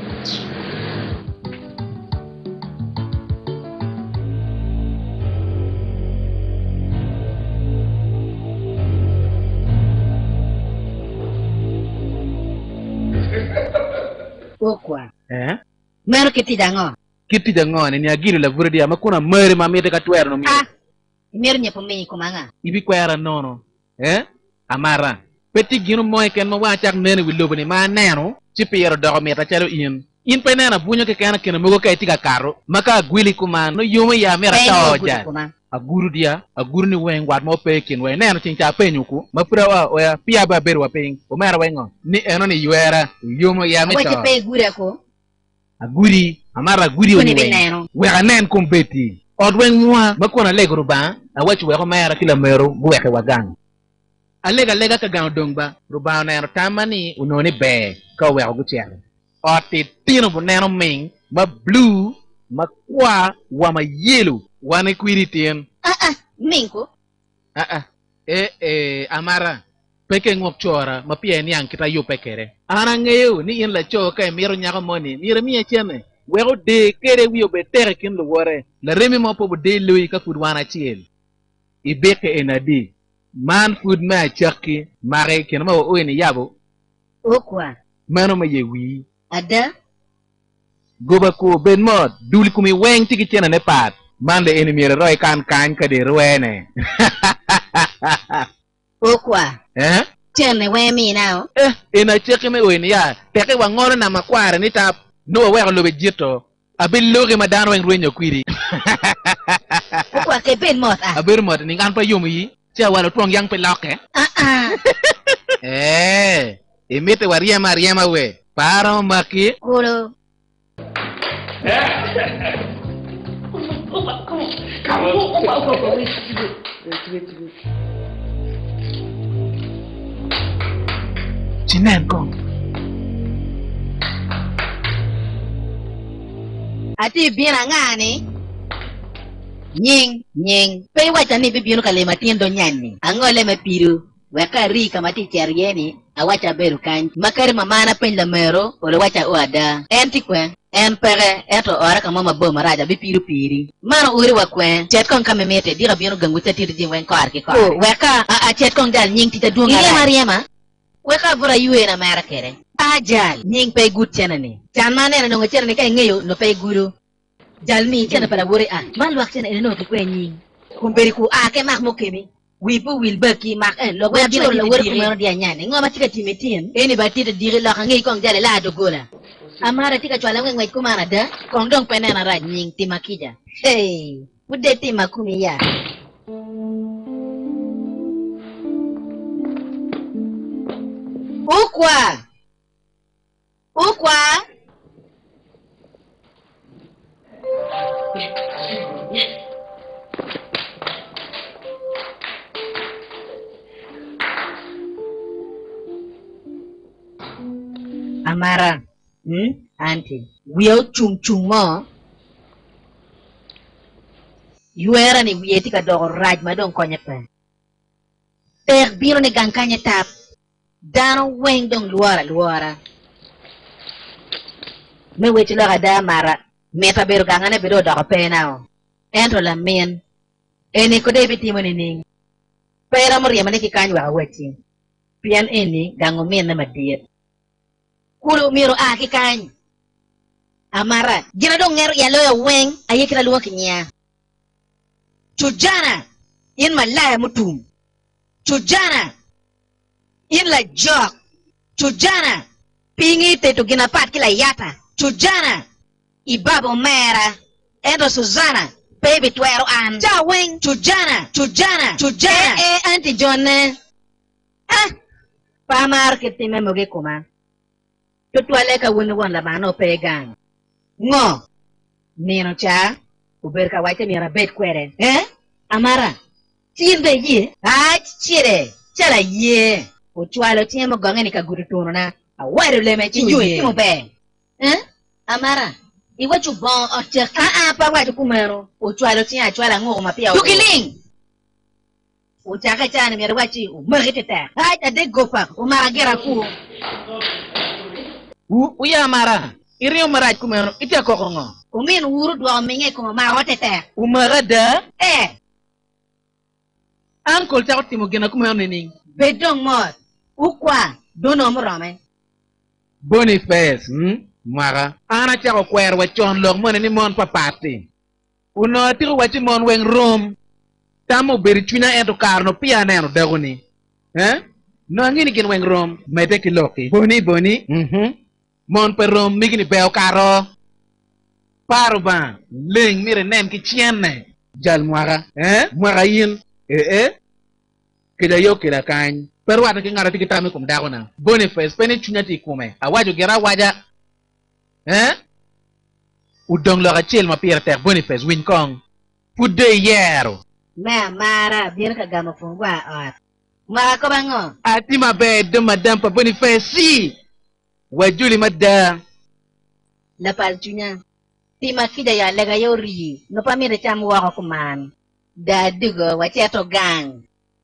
S3: Okwa.
S5: Eh?
S3: Mero kiti dango.
S5: Kiti jango ni agili la vure dia makuna meri mamete ka twero no mi.
S3: Ah. Mero nyepo mei kumanga.
S5: Ibi kwera nono. Eh? Amara. Peti gino moy ken mo wachak nene wi lobani ma neno chipi yero dogo meta chalo in. In pe nena bunyo ke kana kena mogo kay tiga karo. Maka gwili kuma no yuma ya mera taoja. Aguru dia, aguru ni weng wat mo pe kin we neno chincha penyuku. Mapura wa oya pia ba beru wa ping. O mera wengo. Ni eno ni yuera yuma ya meta.
S3: Wache pe gure ko.
S5: Aguri amara guri oni we we anen kumbeti odwen mwa makona legro ba awachi we ko mera kila mero buwe ke wagang alega lega ka gan dongba ruba na ro tamani unoni be ka we ko chen oti tino bu neno ming ma blue ma kwa wa ma yellow wane kwiritin
S3: ah ah minko
S5: ah ah eh eh amara peke ngok chora ma pie ni an kita yo pekere ana ngeu ni in la cho ka miro nyako moni miro mi cheme wego de kere wi obetere kin lo wore la remi mo po de lui ka fud wana chiel i beke enadi man fud ma chaki mare kin ma o ni yabo
S3: okwa
S5: mano ma ye wi
S3: ada
S5: goba ko ben mod dul kumi weng tiki chena ne pat man le enemy roy kan kan ka de ruene
S3: okwa
S5: eh
S3: chene we mi now
S5: eh ina cheki me wen ya teke wa ngore na makware ni tap no we lo be jito abil loge madano en ruenyo kwiri
S3: okwa ke ben mot ah
S5: aber mot ni ngan pa yum yi cha wala tong yang pe loke
S3: ah ah
S5: eh imite waria maria we paro maki
S3: kuro
S5: Chinen kong.
S3: Ati bina ngani? Nying, nying. Pe wacha ni bibino kalema tiendo nyani. Angole me piru. Weka ri kamati cherieni. Awacha beru kanj. Makari mamana pen la mero. Ole wacha uada. Enti kwen. En pere. Eto ora kama mabo maraja bipiru piri. Mano uri wakwen. Chet kong kame mete. Dira bino gangu tati riji wen kwarki kwarki. Oh, weka. A, a chet kong dal nying tita duanga. Ile mariema. Weka vura yue na mera kere. Ajal, nying pay good chena ni. Chan mane na nongo chena ni kay ngayo no pay guru. Jal mi chena para wuri ah. Man wak chena ina no tukwe nying. Kumberi ku ake mak mo kemi. Wipu wil baki mak en. Lo wak chena la wuri kumero diya nyane. Ngo ma tika timitin. Eni ba tita diri lo kangayi kong jale la dogola. Amara tika chwala ngeng wait kumana da. Kong dong pene na rad nying timakija. Hey, ude timakumi ya. Ukwa! Ukwa! Amara. Hmm? Auntie. Wio chung chung mo. Yuera ni wieti ka dogo raj madong konya pe. Ter biro ni gangkanya tap. Dano weng dong luara luara. Me weti lo ada mara. Meta beru gangane bedo dogo pe nao. Entro la men. Eni ko debi timo ni ning. Pera mo riamane ki kanywa weti. Pian eni gango men na madiet. Kulo miro aki kany.
S6: Amara, gina dong nger ya loya weng aye kira luwa kinya. Chujana, in malaya mutum. Chujana, in la jok. Chujana, pingi te tu gina pat kila yata. Chujana, ibabo mera. Endo Susana, baby tuero an. Ja weng, Chujana, Chujana, Chujana. Eh, eh, Auntie John. Ah, pamar kitime moge kuma. Tutwale ka wunu wan la mano pegang. Ngo, nino cha, uberka waite mira bet kwere. Eh? Amara, tiende ye? Ah, chire, chala ye. Uchwalo tiemo gonge ni kaguritono na. Awairu leme chinyue timo be. Eh? Amara, iwa chubon otek. Ah ah, pa watu kumero. Uchwalo tiya chwala ngo mapia. Tukiling. Uchaka chana mira wachi umagiteta. Hai tade gopa, umagera ku.
S5: Uya Amara, iri umaraj kumero, iti akokongo.
S6: Umin uru dua omenye kuma marotete.
S5: Umarada?
S6: Eh.
S5: Uncle chakot timo gina kumero nini.
S6: Bedong mot. Ukwa, dono murame.
S5: Boniface, hmm? Mara, ana chako kwer wachon log mone ni mon papati. Uno tiru wachi mon weng rom. Tamo beri chuna ento karno pia neno daguni. Eh? No ngini kin weng rom, mete kiloki. Boni boni, mhm. Mon per rom migini beo karo. Paro ba, ling mire nem ki chienne. Jal mwara, eh? Mwara yin, eh eh? Kida yo kida kany. Pero wata ki ngara tiki tami kum daguna. Boniface, peni chunya ti kume. Awajo gira waja. Eh? Udong loga chil ma pira ter Boniface win kong. Pude yero.
S6: Ma mara biar ka gama fungwa ot. Mara ko bango.
S5: Ati ma be de madam pa Boniface si. Wajuli madam.
S6: La palchunya. Tima kida ya lega yori. No pa mire chamu wako kuman. Da dugo wacheto gang.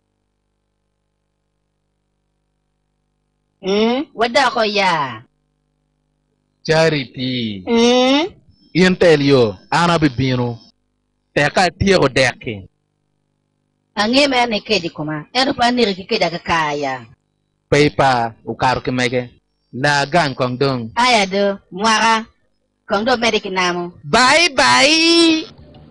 S6: Hmm? Wada ko ya.
S5: Charity.
S6: Hmm?
S5: Intel yo, ana bibino. Teka tiego deke.
S6: Ange me ane keji kuma. Ero pa niri ki keja kakaya.
S5: Pepa, ukaro kemege. Na gang kong dong.
S6: Aya do, mwara. Kong do mediki namu.
S5: Bye bye.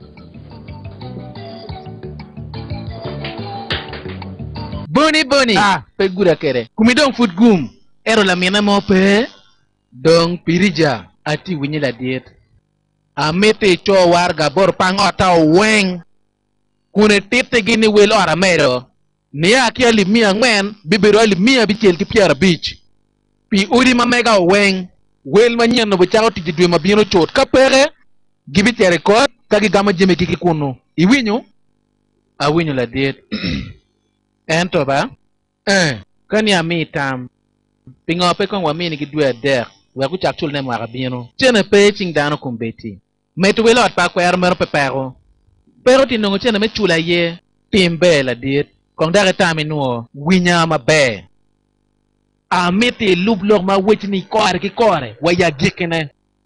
S5: Boni boni. Ah, pe gura kere. Kumidong food gum. Ero la mina mo pe. Dong pirija ati winyi la diet. Amete cho warga bor pangota weng. Kune tete gini wel ora mero. Nia kia li mia ngwen. Bibiro li mia bichel ki piara beach. Pi uri ma mega weng. Wel ma nyen no bachao tiji dwe mabino chot. Kapere. Gibi tere kot. Kagi gama jeme kiki kunu. Iwinyo. Awinyo la diet. Ento ba? Eh. Kani ami tam. Pingope kong wamini ki dwe der. Waku chakchul ne mwaka bino. Chene pe ching dano kumbeti. Metu welot pa kwa ermero pepero. Pero tinongo chene me chula ye. Timbe la diet. Kong dare tami nuo. Winya ma be. A meti lub log ma wech ni kore ki kore. Waya gikene.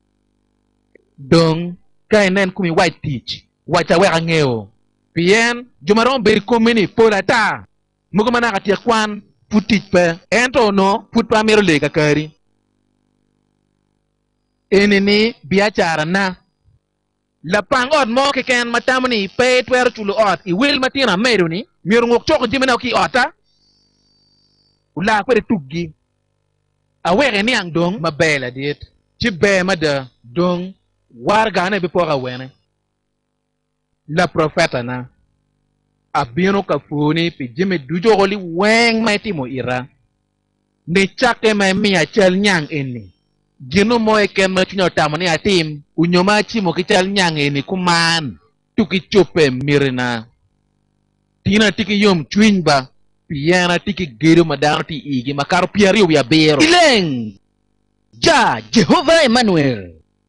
S5: Dong. Kaya nen kumi white teach. Wacha weka ngeo. Pien. Jumaron beri kumini. Pola ta. Mugo manaka tia kwan. Put teach pe. Ento no. Put pa mero lega kari. Enini biachara na. Lapang od mo keken matamuni pe twer chulu od. I will matina meru ni. Miru ngok choko jimena ki ota. Ula kwere tugi. Awere ni ang dong mabela dit. Chibe mada dong. Wargane bipora wene. La profeta na. Abino kafuni pi jime dujo goli weng maiti mo ira. Ni chake me miya chel nyang ini. Gino mo eken ma chunyo tamani atim. Unyoma chimo kichal nyang ini kuman. Tuki chope mirina. Tina tiki yom chwin ba. Piana tiki giru madang ti igi. Makaro piari ya bero. Ileng! Ja! Jehovah Emmanuel!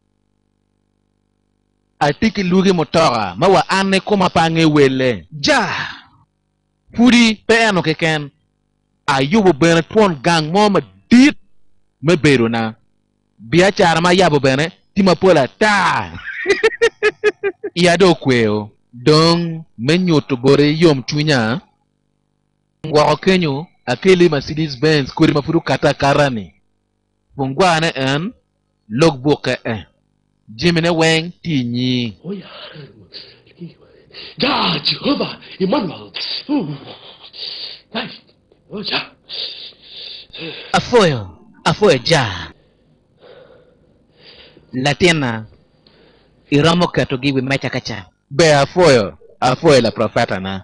S5: Atiki lugi motora. Mawa ane kuma pange wele. Ja! Fudi pe ano keken. Ayubo bene tuon gang mo ma dit. Me bero na. Biachara ma yabo bene. Tima pola ta. Iyado kweo. Dong menyoto bore yom chwinya. Wako kenyo. Akeli Mercedes Benz kuri mafuru kata karani. Fungwane en. Logbook en. Jimene weng tinyi.
S7: Oh ya. Ja, Jehovah, Emmanuel. Hai. Oh ja.
S5: Afoyo, afoyo ja. Latina. Iramo kato giwi mecha kacha. Be afoyo, afoyo la profeta na.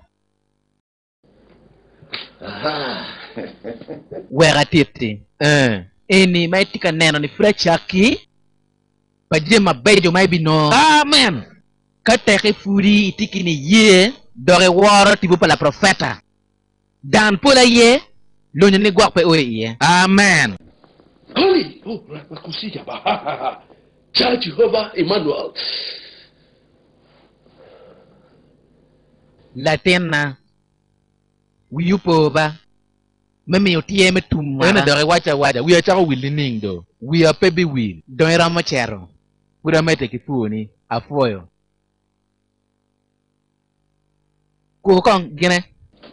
S7: Aha.
S5: Wera titi. Eh. Ini maitika neno ni frechaki. Pajema bejo mai bino. Amen. Kateke furi itiki ni ye. Dore waro tibu pa la profeta. Dan pula ye. Lonya ni guakpe oe ye. Amen.
S7: Holy. Oh, rakusiya ba. Ja, Jehovah, Emmanuel.
S5: Latina. Wiyupo ba. Memi otie me tumwa. Ena dore wacha wacha. We are chako willing do. We are baby will. Don't rama chero. Kuda mete kifuni. Afoyo. Kukong gine.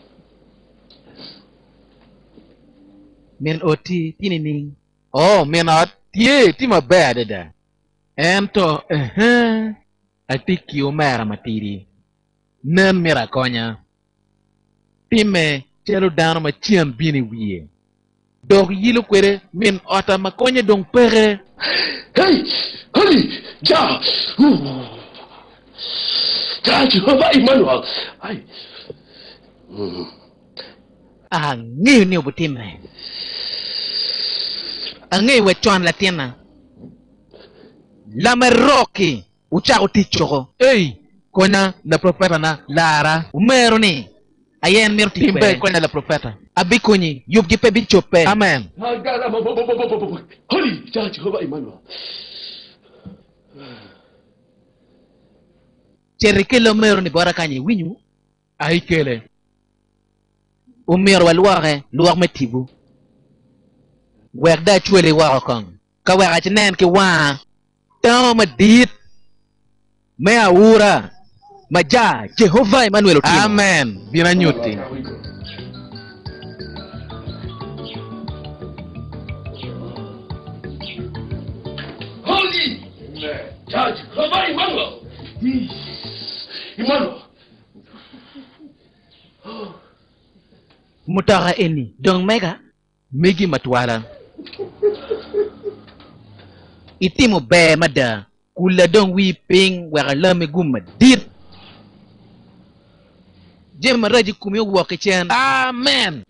S5: Min oti tini ning. Oh, min ot. Tie tima bad da. Ento eh eh. Atiki umera matiri. Nen mira konya. Time chelo dano ma chien bini wiye. Dog yilu kwere min ota ma konya dong pere.
S7: Hey, holy, ja. Ja, Jehovah, Emmanuel. Hai.
S5: Ah, ngiu niu butime. Ah, ngiu we chuan latina. Lame roki. Ucha utichoko. Hey, konya la profeta na Lara. Umero ni. Ayen mir timbe konya la profeta. Abikunyi yubgipe bichope. Amen.
S7: Holy, ja, Jehovah, Emmanuel.
S5: Cherikelo mero ni bora kanyi winyu. Aikele. Umero wa luare, luar metibu. Wekda chwele waro kong. Kawera chinen ki waa. Tao madit. Mea ura. Maja, Jehovah Emmanuel Otimo. Amen. Bina nyuti.
S7: Holy, ja, Jehovah, Emmanuel. Emmanuel.
S5: Mutara eni. Dong mega. Megi matwala. Itimo be mada. Kula dong wi ping wera lame gumma dit. Jema raji kumyo wakichen. Amen.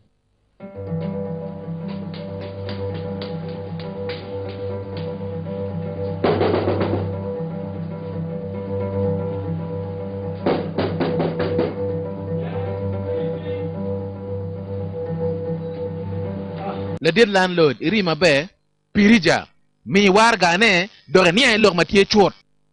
S5: Le dit landlord, irima be, pirija, mi warga ne, dore ni ay lor matie chot.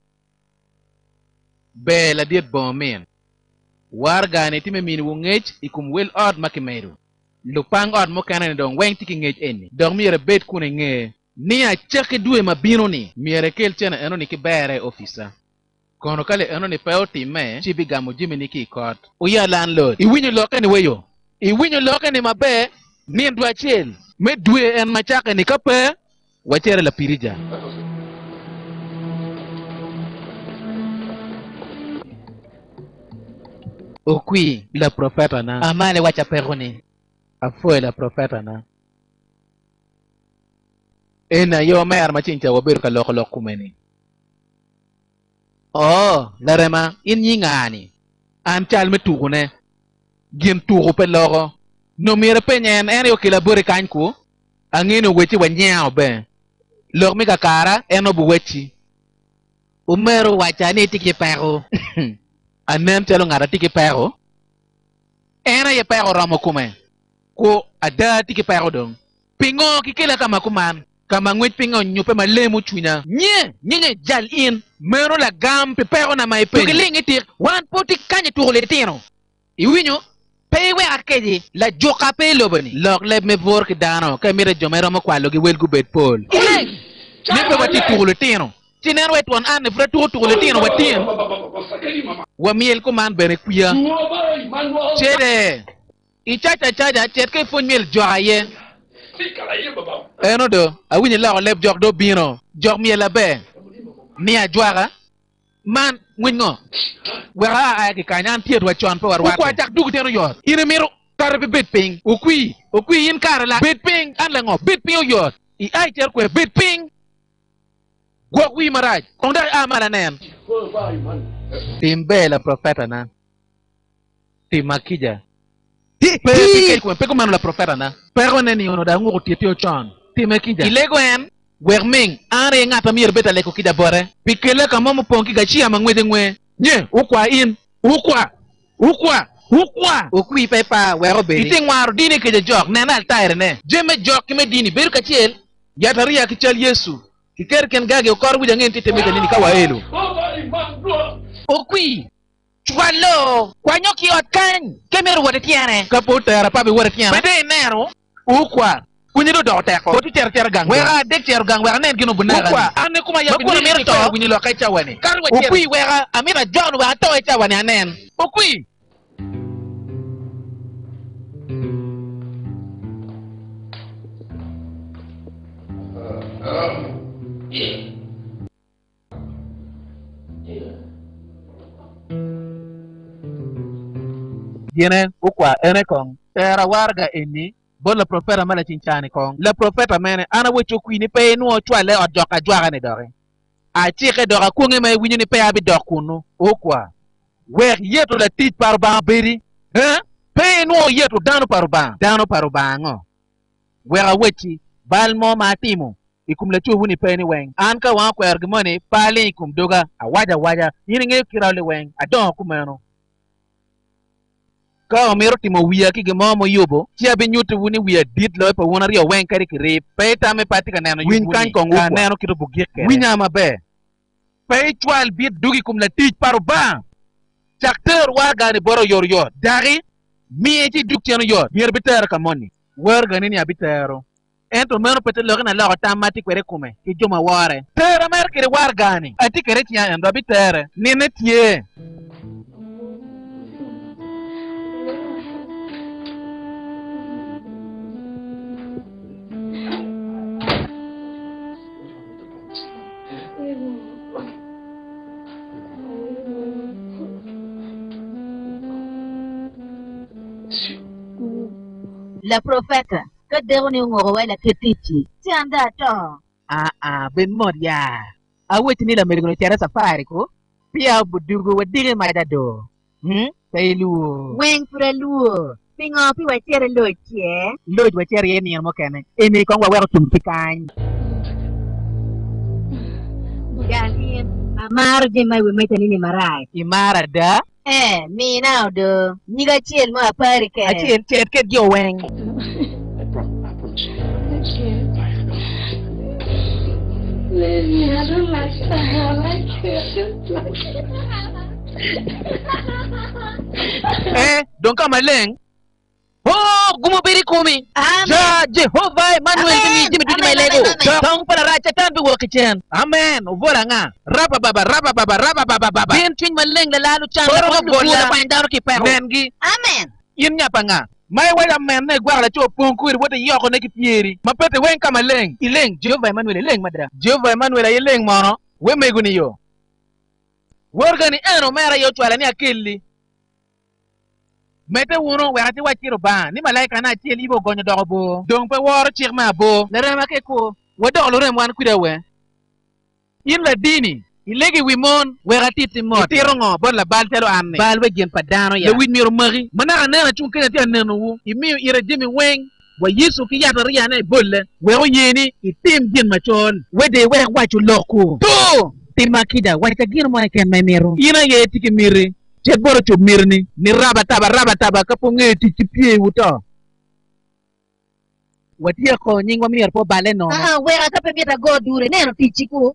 S5: Be la dit bon men. Warga ne time min wungech ikum wel od makimeru. Lupang od mo kanane don weng tiki ngej eni. Dor mi yere bet kune nge. Ni a cheke duwe mabino ni. Mi yere kel chena eno ni ki bere ofisa. Kono kale eno ni peo time, chibi gamu jimi ni ki kot. Uya landlord, iwinyo loke ni weyo. Iwinyo loke ni mabe, ni ndwa chel. Me duwe en machake ni kape, wachere la pirija. Okui la profeta na. Amale wacha peroni. Afoe la profeta na. Ena yo mer machincha wabiru ka loko loko kumeni. Oh, larema in yingani. An chal me tugune. Gin tugu pe loko. No mire penyen en yo kila buri kanku. Angino wechi wanyao be. Lok mi kakara eno buwechi. Umero wacha ni tiki pero. Anem chalo ngara tiki pero. Ena ye pero ramo kume. Ko ada tiki pero dong. Pingo kikila kama kuman. Kama ngwit pingo nyupe malemu chunya. Nye, nye jal in. Mero la gam pe pero na maipe. Tukilingi tik, wan poti kanya tukule tino. Iwinyo, pewe akedi la joka pe lobani. Lok leb me vor ki dano. Kamira jomero mo kwa logi welgu bed pol. Ilay! Nipe wati tukule tino. Tinen wet wan ane fra tuku tukule tino watin. Wamiel kuman bere kuya. Chede. Ichacha chacha chet ke fun miel jwa ye. Eno do, awinyi lao leb jok do bino. Jok miel abe. ni ajwara man mwingo wera ay ki kanyan tiet wa chon po war wa ko tak dugu teno yot ire miro kar be bet ping ukui ukui yin kar la bet ping an la ngo bet ping yot i ay ter ko bet ping go wi maraj on da amala nen timbe la profeta na timakija pe pe ko pe ko man la profeta na pero ne ni ono da ngo tietio chon timakija ilego en werming are ngata mir beta le ko kida bore pikele ka momo ponki ga chia mangwede ngwe nye ukwa in ukwa ukwa ukwa ukwi pepa wero be ite ngwaro dini ke jok ne na taire ne jeme jok me dini beru ka chiel ya taria ki chal yesu ki ker ken gage ko korbu jangen tite me dini ka waelo ukwi chwalo kwanyoki ot kan kemeru wote tiare kapota pa be wote tiare bede nero ukwa kunyido do te ko tu ter ter gang wera de ter gang wera nen gino bunaga kwa ane kuma ya bini mer to kunyi lo kai chawane ukui wera amira john wa to e chawane anen ukui yene ukwa ene kong tera warga eni bon la profeta mala cinchani kong la profeta mene ana wecho kwini pe no chwale odoka jwaga ne dore a chike doka kunge mai winyo ni pe abi dokunu okwa wer yeto la tit par ba beri hein pe no yeto dano par ba dano par ba ngo wera wechi balmo matimo ikum la chuhu ni pe ni weng an ka wa kwer gmone pale ikum doga a waja waja yini nge kirawle weng adon kumeno ka omero timo wiya ki gimo mo yubo chia be nyuto wuni wiya dit lo pa wona rio wen kari kire pe ta me pati ka neno win kan ko ngu neno kito bugik ke winya ma be pe chwal bit dugi kum la tij paru ba chakter wa gani boro yor yor dari mi eti duk tiano yor mier biter ka moni wer gani ni abitero ento meno pete lo na lo tamati kwere kume ki joma ware tera mer kire war gani ati kere tia endo bitere ni ne tie
S6: La profeta, que dero ni ngoro wala ketiti. Ti anda to.
S5: Ah ah ben moria. Aweti ni la mergono tiara safari ko. Pia budugo wadire madado. Hmm? Pailu.
S6: Weng pura lu. Pingo pi wa tiara loche.
S5: Loj wa tiara yeni mo kene. Eni ko wa wero tum pikan.
S6: Galien. Amar je mai we meta ni marai.
S5: Imara da.
S6: Eh, me now do. Niga chiel mo apari ke.
S5: A chiel chiel ke yo weng.
S7: I promise. I promise. Okay.
S8: Lily, I don't like that. I like it.
S5: Eh, don't come aleng. Oh, gumo beri kumi. Ja Jehovah Emmanuel kini jimi tuji mai lego. Tong para racha tan bi wo kitchen. Amen. Vola nga. Rapa baba rapa baba rapa baba baba. Bien tuji maleng la lalu chan. Boro bola pa ndaro ki pero. Mengi.
S6: Amen.
S5: Yin nyapa nga. Mai wala men ne gwa la cho ponku ri wote yoko ne ki pieri. Mapete wen kama leng. Ileng Jehovah Emmanuel leng madra. Jehovah Emmanuel ay leng mono. We meguni yo. Worgani eno mera yo chwala ni akili. Mete wuno werati wachiro ba ni malaika na chiel ibo gonyo dogo dong pe woro chir ma bo lerema ke ko wodo lore mwan kudewe in la dini ilegi wimon werati timot tirongo bon la bal telo anne bal we gen padano ya le win miro mari mana na chung kene ti aneno wu imi ire jimi weng wa yesu ki ya ria na bolle wero yeni itim gen machon wede we wachu lokku to timakida wacha gino mo ken memero ina ye tiki miri Cek boro cub mirni ni raba taba raba taba kapunge ti cipie wuto. Watia ko nyingwa mier po bale no.
S6: Ah, wera kape mieta go dure neno ti chiku.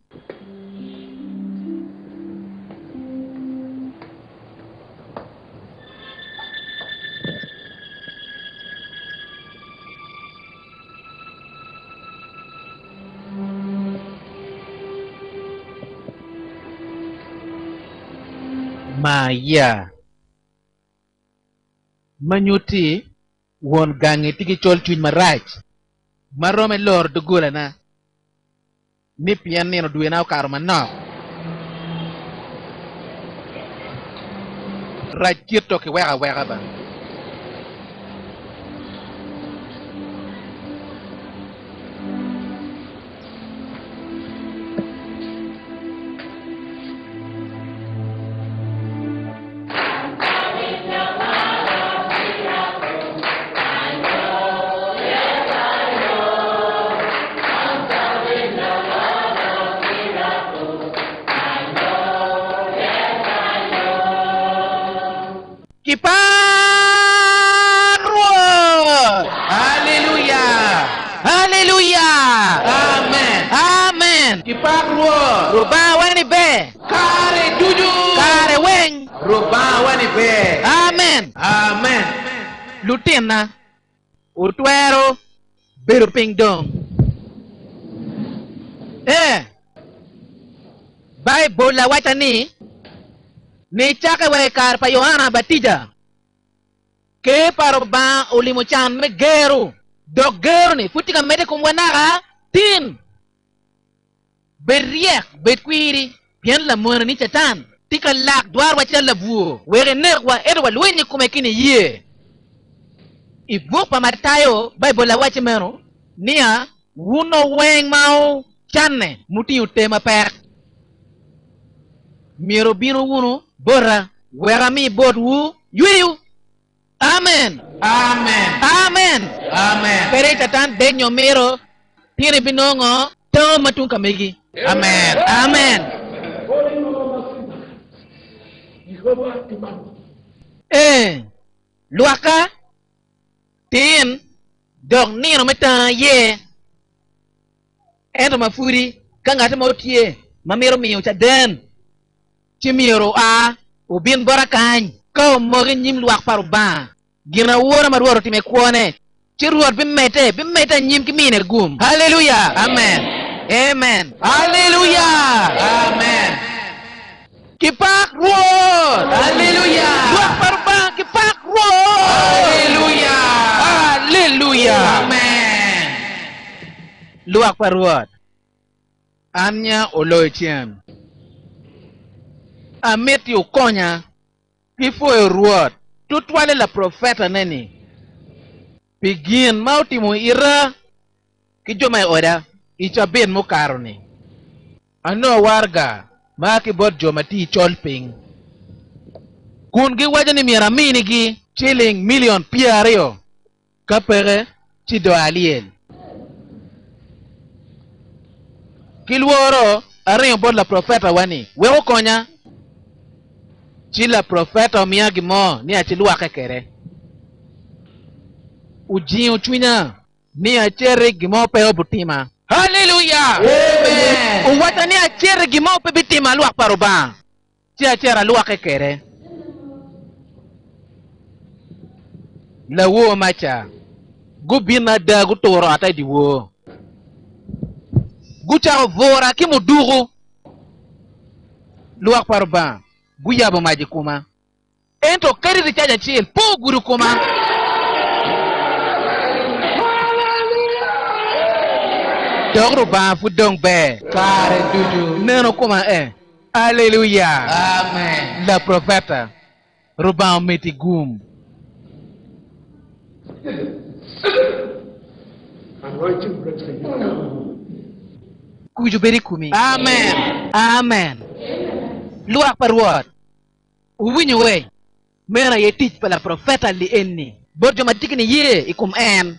S5: Maya Manyuti won gangi tiki chol chuin maraj marome lor dugula na ni pian neno duwe na kar manok rajito ke wega wega ba.
S3: Rubawa ni be.
S5: Kare dudu.
S3: Kare weng.
S5: Rubawa ni be.
S3: Amen.
S5: Amen.
S3: Lutina. Utwero. Beru pingdong. Eh. Bible la wacha ni. Ni chaka wekar pa Yohana Batija. Ke paroba ulimuchan me geru. Dog geru ni. Futika mede kumwanaka. Tin. Beriek betkwiri pian la mona ni chatan tika lak dwar wa chala buo were nek wa edwa lwenye kumekini ye ibu pa Matayo Bible la wachi meno nia wuno weng mau channe muti utema per miro bino wuno bora wera mi bot wu yuyu amen
S5: Amen.
S3: amen
S5: Amen.
S3: pere chatan denyo miro tire binongo to matunga megi.
S5: Amen.
S3: Amen. Eh, luaka tin dog ni no meta ye. Endo mafuri kanga ta motie mamero mi ucha den. Chimiro a ubin barakan ko morin nyim luak paru ba. Gina wora marworo time kuone. Chiruot bimete bimete nyim kimine gum. Hallelujah. Amen. Amen.
S5: Hallelujah. Amen.
S3: Kipak road.
S5: Hallelujah.
S3: Luak parubang kipak road.
S5: Hallelujah.
S3: Hallelujah.
S5: Amen.
S3: Luak paruat. Anya oloichiam. Amit yu konya. Kifo e ruot. Tutwale la profeta neni. Pigin mauti mo ira. Kijoma oda. Icha ben mo karoni. Ano warga maki bot jomati cholping. Kun gi wajani miramini gi chilling million piario. Kapere chido alien. Kilworo arin bot la profeta wani. Wewo konya. Chila profeta miyagi mo ni achilua kekere. Uji uchwinya ni achere gimo peo butima. Hallelujah.
S5: Amen.
S3: Uwata ni achere gimo pe bitima luak paruba. Chi achere luak kekere. La wo macha. Gubina da gutoro ata di wo. Gucha vora ki muduru. Luak paruba. Guyabo maji kuma. Ento kari richaja chil po guru kuma. Dogro ba fu dong be.
S5: Kare dudu.
S3: Neno kuma eh. Hallelujah.
S5: Amen.
S3: La profeta. Ruba meti gum. Kuju beri kumi.
S5: Amen.
S3: Amen. Luak paruat. Uwinyo we. Mera ye teach pala profeta li enni. Borjo matikini ye ikum en.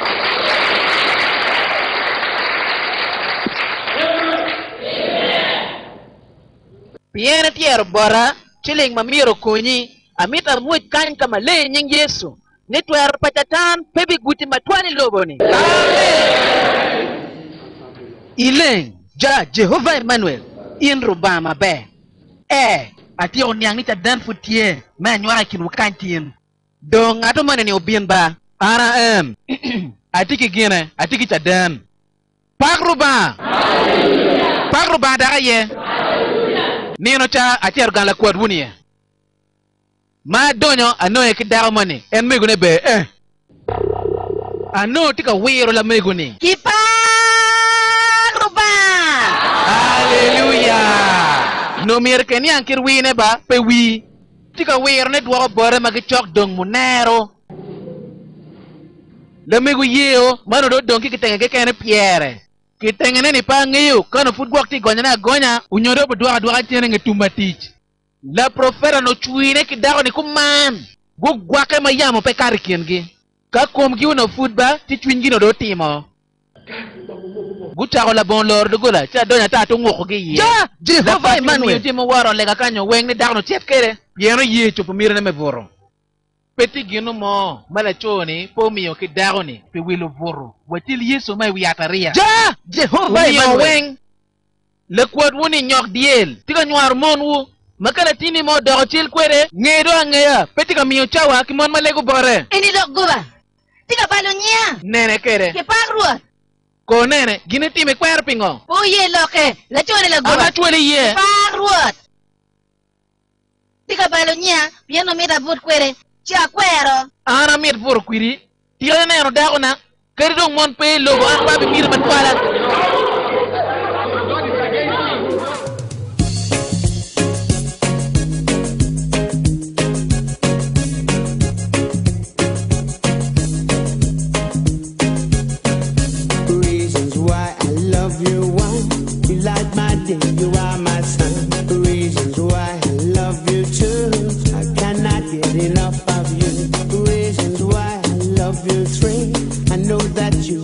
S3: Piena tiero bora. Chiling mamiro kunyi. Amita muit kan kama le nying Yesu. Nitwer patatan pebi guti matwani loboni.
S5: Amen.
S3: Ileng. Ja Jehovah Emmanuel. In rubama be. Eh. Ati on yang ni dan futie. Man nyora kinu kantin. Dong ato mana ni obien ba. Ara em. Ati ki gine. Ati ki dan. Pak ruba. Pak ruba dara ye. Nino cha ati argan la kwad wuni ye. Ma donyo ano ye ki dara mani. En megune be eh. Ano tika wiro la meguni.
S6: Kipak ruba.
S5: Hallelujah.
S3: No mir keni ankir wi ne ba pe wi.
S5: tika werne dwa bore magichok dong munero lamigu yeo mano do donki kitenge ke kene pierre kitenge ne ni pa ngiyo kana futbol ti gonya na gonya unyodo bo dwa dwa tiene ngetumba tich la profera no chuine ki dago ni kuman go gwake mayamo pe karikien ka kom gi no futba ti chwingi no do timo Gutaro la bon lord gola cha donya ta to ngoko gi ye ja Jehovah Emmanuel ti mo waro lega kanyo weng ni dago no tiet kere yeno ye chupo mire na me voro peti gino mo mala choni po miyo ki dago ni pe wilo voro watil yeso mai wiataria ja Jehovah Emmanuel weng le kwad woni nyok diel tika nyar mon wu makala tini mo dogo til kwere ngedo angeya peti ka miyo chawa ki mon malego bore
S6: ini dok goba tika balonya
S5: nene kere
S6: ke pagruat
S5: ko nene gine time kwer pingo
S6: o ye loke la chone la goba
S5: ala chwele ye
S6: pagruat tika balonya piano mira but kwere cha kwero
S5: ana mit por kwiri tira neno dago na keri dong mon pe logo an babi mir man kwala
S1: You are my son. Reasons why I love you too. I cannot get enough of you. Reasons why I love you three. I know that you